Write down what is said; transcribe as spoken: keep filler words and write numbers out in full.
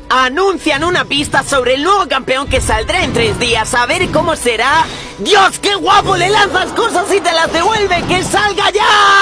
Anuncian una pista sobre el nuevo campeón que saldrá en tres días. A ver cómo será. ¡Dios, qué guapo! Le lanzas cosas y te las devuelve. ¡Que salga ya!